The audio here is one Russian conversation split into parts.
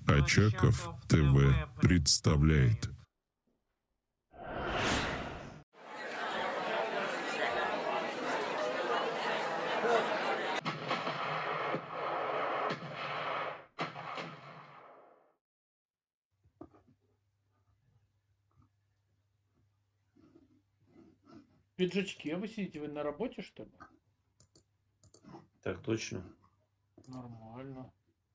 Очаков ТВ представляет. Пиджачки, а вы сидите, вы на работе, что ли? Так точно. Нормально.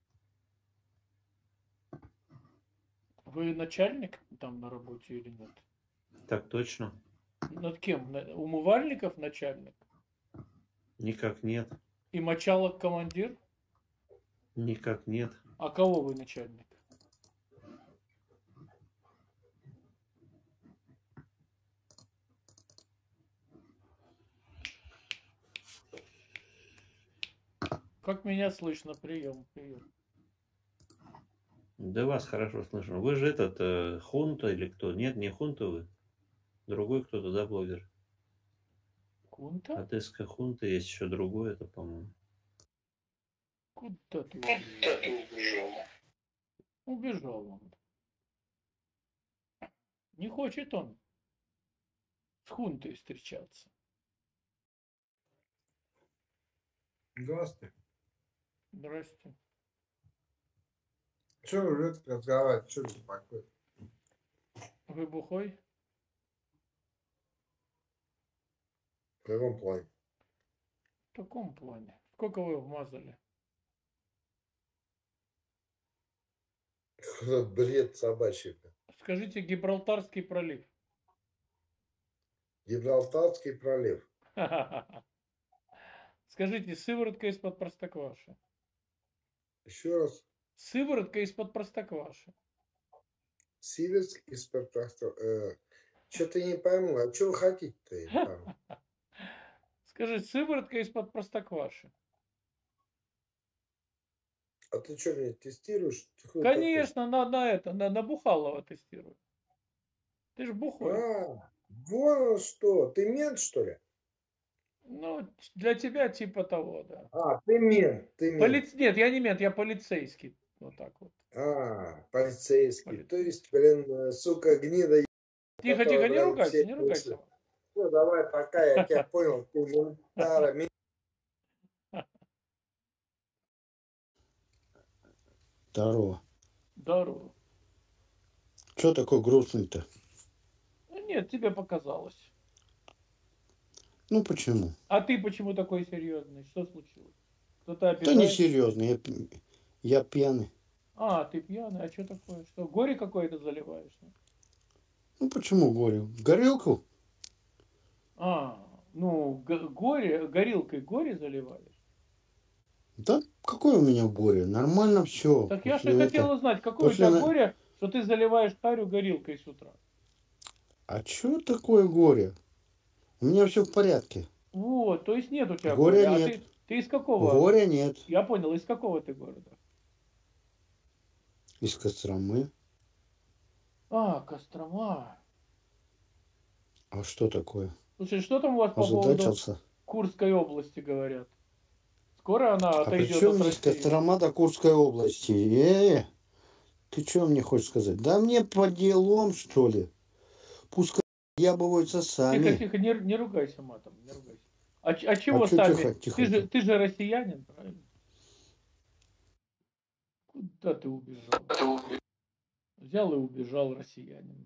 Вы начальник там на работе или нет? Так точно. Над кем? Умывальников начальник? Никак нет. И мочалок командир? Никак нет. А кого вы начальник? Как меня слышно? Прием, прием. Да вас хорошо слышно. Вы же этот Хунта или кто? Нет, не Хунта вы. Другой кто-то, да, блогер? Кунта? От СК Хунта есть еще другой, это, по-моему. Куда ты убежал? Убежал он. Не хочет он с Хунтой встречаться. Здравствуйте. Здрасте. Че вы врете разговаривать? Че это такое? Вы бухой? В каком плане? В каком плане? Сколько вы вмазали? Какой бред собачий. Скажите, Гибралтарский пролив. Гибралтарский пролив. Скажите, сыворотка из-под простокваши. Еще раз. Сыворотка из-под простокваши. Сиверск из-под Что-то не пойму. А что вы хотите-то? Я не пойму. Скажи, сыворотка из-под простокваши. А ты что, меня тестируешь? Ты кто Конечно, на Бухалова тестирую. Ты ж бухой. такой? Вон что. Ты мент, что ли? Ну, для тебя типа того, да. Ты мент. Ты мент. Нет, я не мент, я полицейский. Вот так вот. Полицейский. То есть, блин, сука, гнида. Тихо, тихо, не ругайся, не ругайся. Все, давай, пока, я тебя понял. Ты ментара. Здорово. Здорово. Че такой грустный-то? Нет, тебе показалось. Ну почему? А ты почему такой серьезный? Что случилось? Кто-то Да не обижает? серьезно, я пьяный. Ты пьяный, а что такое? Что, горе какое-то заливаешь? Ну почему горе? Горелку? Горе, горилкой горе заливаешь? Да какое у меня горе? Нормально все. Так я же хотел узнать, какое у тебя горе, что ты заливаешь харю горилкой с утра? А что такое горе? У меня все в порядке. Вот, то есть нет у тебя горя. горя. Нет. Ты из какого? Горя нет. Я понял, из какого ты города? Из Костромы. Кострома. А что такое? Слушай, что там у вас по поводу Курской области говорят? Скоро она отойдет от России. А при чем здесь Кострома до Курской области? Ты что мне хочешь сказать? Да мне по делам, что ли? Пускай ябываются сами. Тихо, не ругайся матом, не ругайся. А чего сами? Тихо. Ты же россиянин, правильно? Куда ты убежал? Взял и убежал россиянин.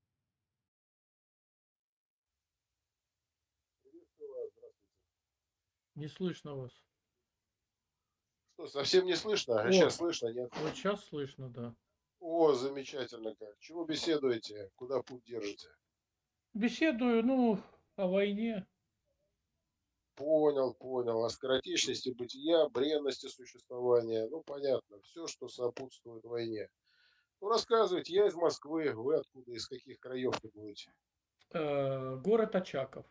Не слышно вас. Что, совсем не слышно? А сейчас слышно, нет? Вот сейчас слышно, да. О, замечательно как. Чего беседуете? Куда путь держите? Беседую, о войне. Понял. О скоротечности бытия, бренности существования. Ну, понятно. Все, что сопутствует войне. Ну, рассказывайте. Я из Москвы. Вы откуда? Из каких краев-то будете? Город Очаков.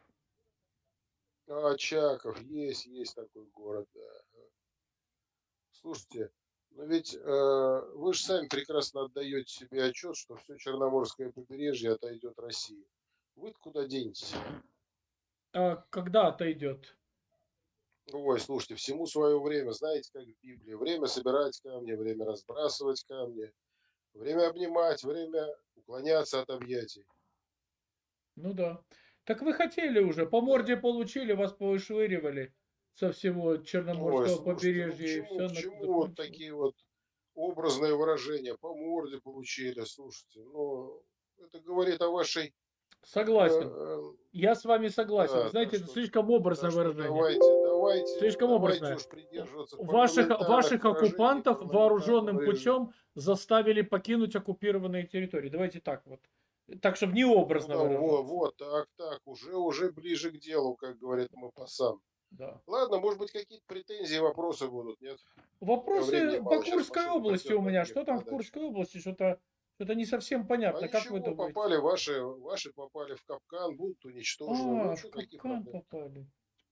Очаков. Есть такой город, да. Слушайте, но ведь вы же сами прекрасно отдаете себе отчет, что все Черноморское побережье отойдет России. Вы куда денетесь? А когда отойдет? Ой, слушайте, всему свое время, знаете, как в Библии. Время собирать камни, время разбрасывать камни, время обнимать, время уклоняться от объятий. Ну да. Так вы хотели уже, по Да. морде получили, вас повышвыривали со всего Ой, Черноморского слушайте, ну побережья, и к все чему вот закончилось. такие вот образные выражения? По морде получили, слушайте. Ну, это говорит о вашей... Согласен. Я с вами согласен. Вы да, знаете, это слишком образное так что выражение. Слишком давайте образное. уж придерживаться фундаментальных Ваших выражений оккупантов парламентарного вооруженным режима. путем заставили покинуть оккупированные территории. Давайте так вот. Так, чтобы не Ну образно да, вот, выражаться. вот, так, уже ближе к делу, как говорит Мапасан. Да. Ладно, может быть, какие-то претензии, вопросы будут, нет? У меня времени Вопросы по мало, сейчас Курской машина области пойдет у меня. подъехать Что там на в дачу. Курской области? Что-то не совсем А понятно. Как вы ничего, думаете? попали ваши попали в капкан, будут уничтожены. Ну, В что, каких капкан проблем? попали.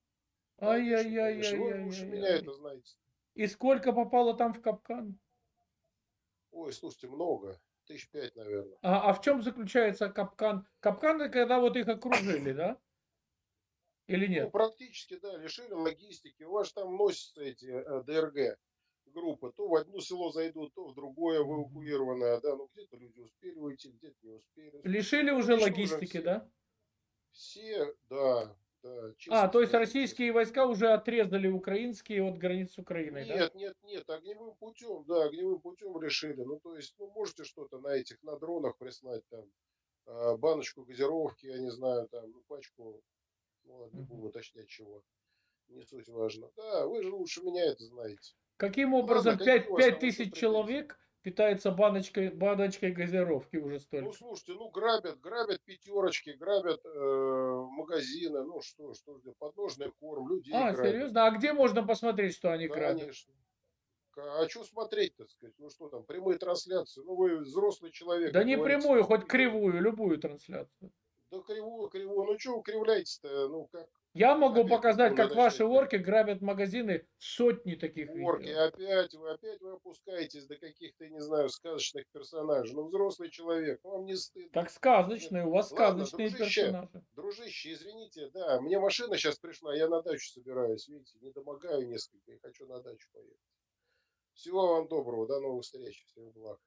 Конечно. Вы лучше меня Ай-яй-яй-яй-яй-яй. это знаете. И сколько попало там в капкан? Ой, слушайте, много. 5 наверное. А в чем заключается капкан? Капкан это когда вот их окружили, да? Или Ну, нет? практически, да, лишили логистики. У вас там носятся эти ДРГ группы. То в одно село зайдут, то в другое Мгм. эвакуированное, да. Ну, где-то люди успели уйти, где-то не успели. Слушайте, Лишили ну, уже уничтожим логистики, все. да? Все, да, честно То есть скажу, честно. российские войска уже отрезали украинские от границ с Украиной, да? Нет, огневым путем, да, огневым путем решили. Ну, то есть, ну, можете что-то на этих, на дронах прислать там, баночку газировки, я не знаю, там, ну, пачку, ну, ладно, не Мгм. буду уточнять чего, не суть важно. Да, вы же лучше меня это знаете. Каким Ладно, образом какие у вас пять там еще тысяч претензии? человек питается баночкой газировки уже Ну, столько? слушайте, ну, грабят пятерочки, грабят магазины, ну, что, подножный корм, людей грабят. Серьезно? А где можно посмотреть, что они грабят? Конечно. А что смотреть, так сказать? Ну что там, прямые трансляции. Ну вы взрослый человек, Да как не говорится, прямую, там хоть видео. кривую, любую трансляцию. Да криво. Ну что вы кривляетесь-то? Ну как? Я могу Опять показать, попробуйте как ваши начать. орки грабят магазины, сотни таких Орки, видео. опять вы опускаетесь до каких-то, не знаю, сказочных персонажей. Ну взрослый человек, вам не стыдно. Как Нет. сказочные, у вас Ладно, сказочные персонажи. извините, да, мне машина сейчас пришла, я на дачу собираюсь, видите, не домогаю несколько и хочу на дачу поехать. Всего вам доброго, до новых встреч, всего благ.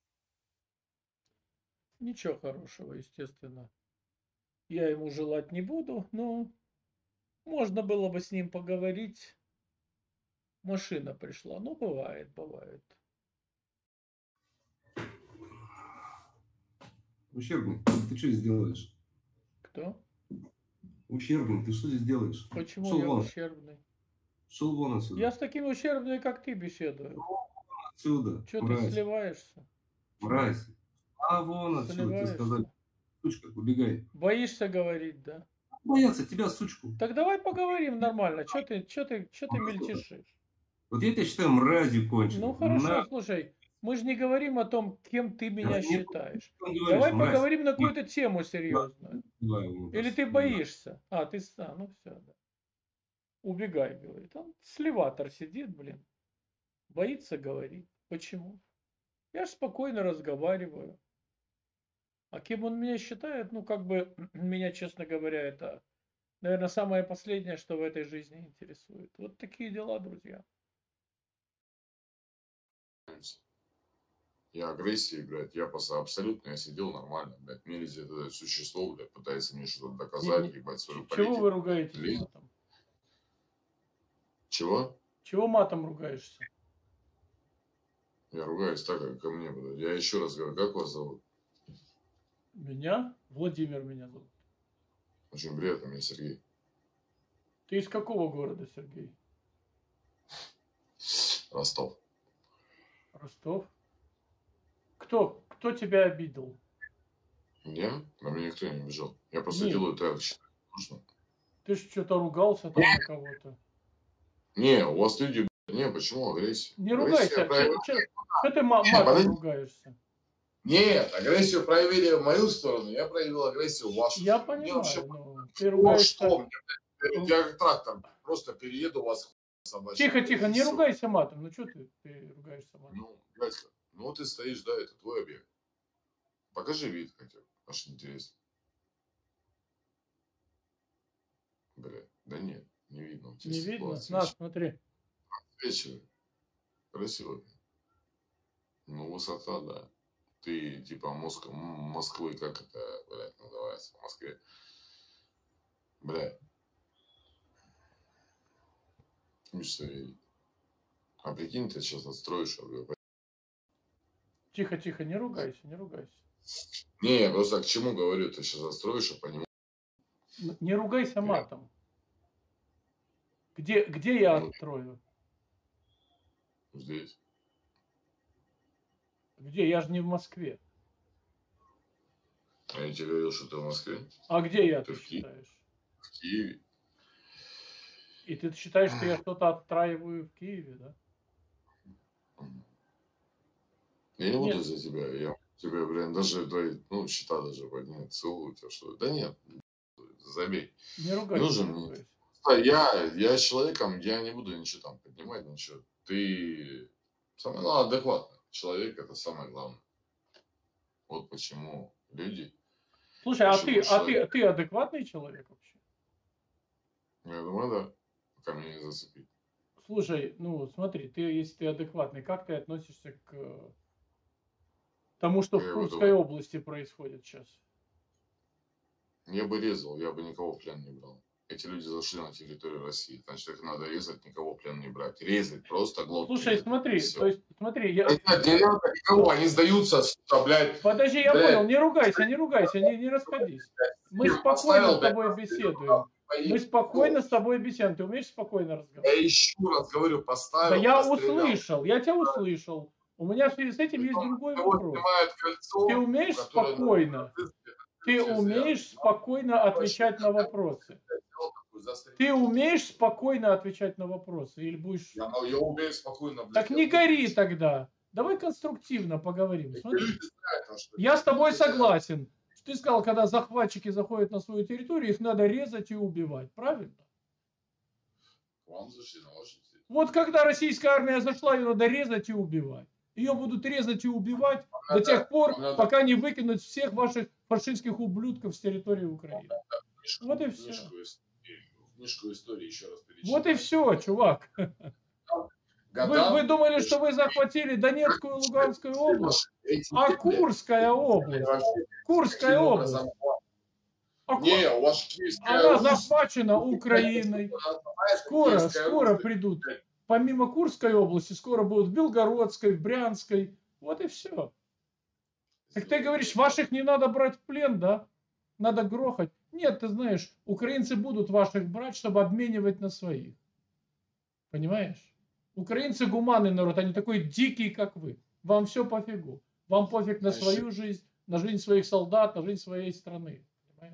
Ничего хорошего, естественно. Я ему желать не буду, но можно было бы с ним поговорить. Машина пришла. Ну, бывает. Ущербный, ты что здесь делаешь? Кто? Ущербный, ты что здесь делаешь? Почему Шел я вон, ущербный? шел вон отсюда. Я с такими ущербными, как ты, беседую. Отсюда, Че ты мразь, сливаешься? мразь. А вон отсюда, тебе сказали. Сливаешься? Сучка, убегай. Боишься говорить, да? Боятся тебя, сучку. Так давай поговорим нормально. Че ты мельтешишь? Вот я тебя считаю мразью Ну конченой. хорошо, слушай, мы же не говорим о том, кем ты меня Нет, считаешь. ты говоришь, Давай мразь. поговорим на какую-то тему серьезную. Давай, Или ты боишься? Ну все, да. Убегай, говорит. Он сливатор сидит, блин. Боится говорить. Почему? Я же спокойно разговариваю. А кем он меня считает? Ну, как бы, меня, честно говоря, это, наверное, самое последнее, что в этой жизни интересует. Вот такие дела, друзья. Я агрессия играть, я просто абсолютно, я сидел нормально, блядь, мне лезет это существо, блядь, пытается мне что-то доказать, ебать свою политику. Чего вы ругаетесь матом? Чего? Чего матом ругаешься? Я ругаюсь так, как ко мне, блядь. Я еще раз говорю, как вас зовут? Меня? Владимир меня зовут. Очень приятно, меня Сергей. Ты из какого города, Сергей? Ростов. Ростов? Кто тебя обидел? Я? На меня никто не обижал. Я просто Нет. делаю так, считаю, нужно. Ты же что-то ругался там на кого-то. Не, у вас люди, не, почему агрессия? Не ругайся. Что ты матом ругаешься? Нет, агрессию проявили в мою сторону, я проявил агрессию в вашу Я сторону. понимаю, Вообще, но ты ругаешься... что мне? Я как трактор, просто перееду вас собачьим. Тихо, не ругайся матом. Ну что ты ругаешься матом? Ну, дядька, ну ты стоишь, да, это твой объект. Покажи вид хотя бы, аж интересно. Бля, да нет. Не видно у тебя Не стекло видно? от На, свечи. смотри. Свечи. Красиво. Ну, высота, да. Ты, типа, Москвы, как это, блядь, называется в Москве? Блядь. Мечта видеть. А прикинь, ты сейчас отстроишь. Тихо, тихо, не ругайся, не ругайся. Не, я просто к чему говорю, ты сейчас отстроишь, а понимаешь. Не ругайся матом. Где я Ну, отстрою? здесь. Где? Я же не в Москве. А я тебе говорил, что ты в Москве. А где я, Ты ты в Киеве. считаешь? В Киеве. И ты считаешь, что я что-то отстраиваю в Киеве, да? Я не буду Нет. за тебя. Я тебе, блин, даже твои, ну, счета даже поднять, целую тебя, что. Да нет, забей. Не Не ругайся, нужен не мне. ругайся. Я с человеком, я не буду ничего там поднимать, ничего. Ты самое главное, адекватный человек, это самое главное. Вот почему люди. Слушай, а Почему ты адекватный человек вообще? Я думаю, да. Пока меня не зацепит. Слушай, ну смотри, если ты адекватный, как ты относишься к тому, что в Я Курской буду. области происходит сейчас? Я бы резал, я бы никого в плен не брал. Эти люди зашли на территорию России, значит, их надо резать, никого в плен не брать. Резать, просто глотки. Слушай, резать, смотри, всё. то есть, смотри, Да нет, не надо никого, они сдаются, сука, блядь. Подожди, я Блядь. понял, не ругайся, не расходись. Мы Я спокойно поставил, с тобой блядь, беседуем. Мы спокойно с тобой беседуем. Ты умеешь спокойно Я разговаривать? еще раз говорю, Да поставил, я пострелял. услышал, я тебя услышал. У меня в связи с этим есть Притом, другой кого вопрос. снимают кольцо, Ты умеешь которое спокойно, ты все умеешь взяли. спокойно отвечать на вопросы? Ты умеешь спокойно отвечать на вопросы? Или будешь... Я умею спокойно, блядь. Так не гори тогда. Давай конструктивно поговорим. Смотри. Люди знают, что Я с тобой хотя- согласен. Ты сказал, когда захватчики заходят на свою территорию, их надо резать и убивать. Правильно? К вам зашли на вашу территорию. Вот когда российская армия зашла, ее надо резать и убивать. Ее будут резать и убивать до тех пор, пока не выкинут всех ваших фашистских ублюдков с территории Украины. Вот и все. Книжку истории еще раз перечитать. Вот и все, чувак. Вы думали, что вы захватили Донецкую и Луганскую область? А Курская область? Курская область. Не, у вас Киевская Она Русь. захвачена Украиной. Скоро придут. Помимо Курской области, скоро будут в Белгородской, в Брянской. Вот и все. Так ты говоришь, ваших не надо брать в плен, да? Надо грохать. Нет, ты знаешь, украинцы будут ваших брать, чтобы обменивать на своих. Понимаешь? Украинцы гуманный народ, они такой дикий, как вы. Вам все пофигу. Вам пофиг на свою жизнь, на жизнь своих солдат, на жизнь своей страны. Понимаешь?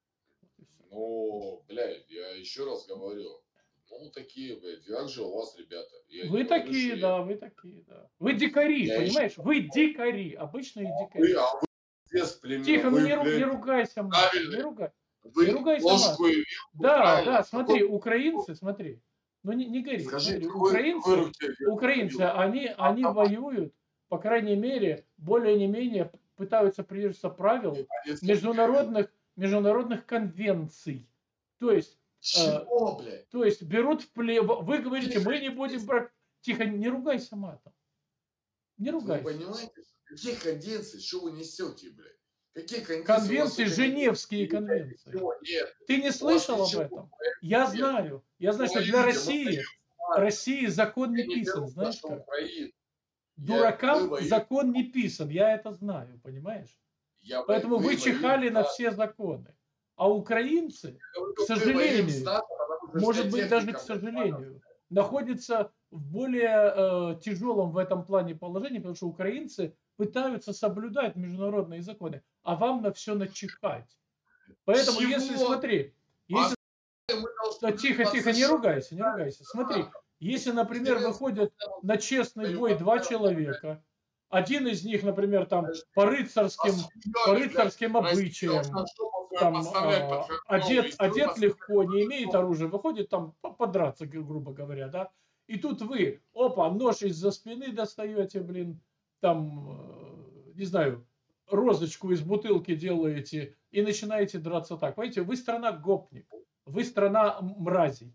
Ну, блядь, я еще раз говорю. Ну, такие, блядь, как же у вас, ребята? Вы такие, да, вы такие, да. Вы дикари, понимаешь? Вы дикари, обычные дикари. Вы здесь племена. Тихо, ну вы, не блядь, ругайся, мать, правильно. не ругай. Вы Не ругайся, ложку мать. и вилку, Да, правильно. да, смотри, Какой- украинцы, смотри. Ну не гори. Скажи, Смотри, какой руке вилку украинцы, вилку? они воюют, по крайней мере, более не менее пытаются придерживаться правил международных конвенций. То есть, Чего, блядь? то есть берут в плен. Вы говорите, мы не будем брать. Тихо, не ругайся матом. Не Вы ругайся. понимаете, какие конвенции, что вы несете, блядь? Какие конвенции? Конвенции, У вас только Женевские конвенции. ничего нет. Ты не У вас слышал об ничего этом? нет. Я знаю, что для России закон не Я не писан, беру знаешь нашу как? Украину. Дуракам воюем. закон не писан, я это знаю, понимаешь? Поэтому вы чихали на все законы. А украинцы, к сожалению, может быть даже к сожалению, находятся в более тяжелом в этом плане положении, потому что украинцы пытаются соблюдать международные законы, а вам на все начихать. Поэтому Чего? если, смотри, если... Да, тихо, не ругайся, не ругайся. Смотри, если, например, выходят на честный бой два человека, один из них, например, там по рыцарским обычаям, там, одет легко, не имеет оружия, выходит там подраться, грубо говоря, да, и тут вы, опа, нож из-за спины достаете, блин, там, не знаю, розочку из бутылки делаете и начинаете драться так. Понимаете, вы страна гопник, вы страна мразей.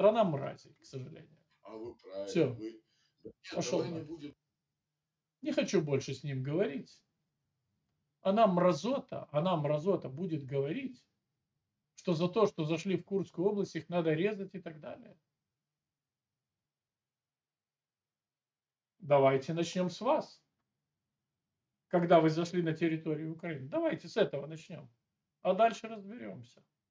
страна мразей, к сожалению. А вы правильно. Все, Вы... Нет, пошел давай не нафиг. будем. Не хочу больше с ним говорить. Она мразота будет говорить, что за то, что зашли в Курскую область, их надо резать и так далее. Давайте начнем с вас. Когда вы зашли на территорию Украины. Давайте с этого начнем. А дальше разберемся.